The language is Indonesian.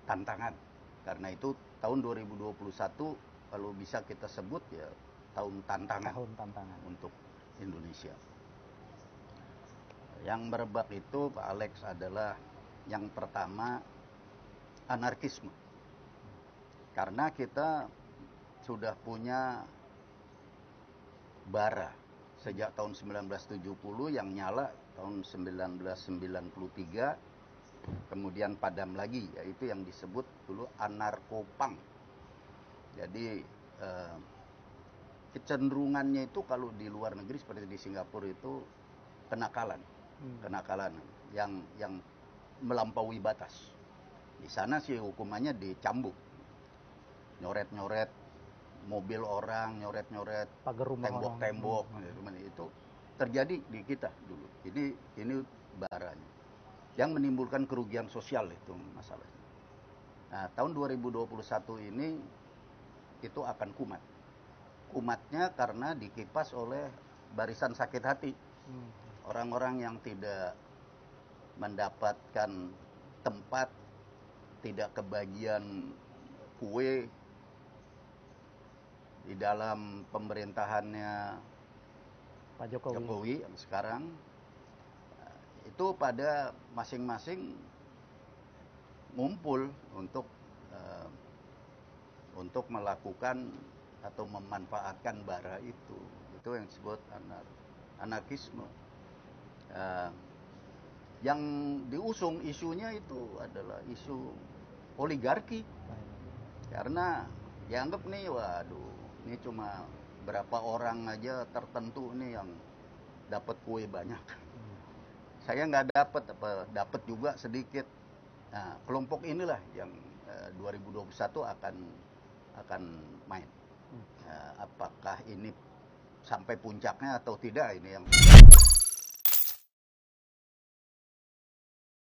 tantangan. Karena itu tahun 2021 kalau bisa kita sebut ya tahun tantangan. Tahun tantangan untuk Indonesia. Yang merebak itu Pak Alex adalah yang pertama anarkisme. Karena kita sudah punya bara sejak tahun 1970 yang nyala tahun 1993, kemudian padam lagi, yaitu yang disebut dulu anarkopang. Jadi kecenderungannya itu kalau di luar negeri seperti di Singapura itu kenakalan yang melampaui batas. Di sana sih hukumannya dicambuk, nyoret-nyoret mobil orang, nyoret-nyoret tembok-tembok, itu terjadi di kita dulu. Jadi ini baranya yang menimbulkan kerugian sosial itu masalahnya. Nah, tahun 2021 ini itu akan kumat. Kumatnya karena dikipas oleh barisan sakit hati. Orang-orang yang tidak mendapatkan tempat, tidak kebagian kue di dalam pemerintahannya Pak Jokowi yang sekarang, itu pada masing-masing ngumpul untuk melakukan atau memanfaatkan bara itu yang disebut anarkisme. Yang diusung isunya itu adalah isu oligarki, karena dianggap nih, waduh, ini cuma berapa orang aja tertentu nih yang dapat kue banyak. Saya nggak dapat juga sedikit. Nah, kelompok inilah yang 2021 akan main. Apakah ini sampai puncaknya atau tidak, ini yang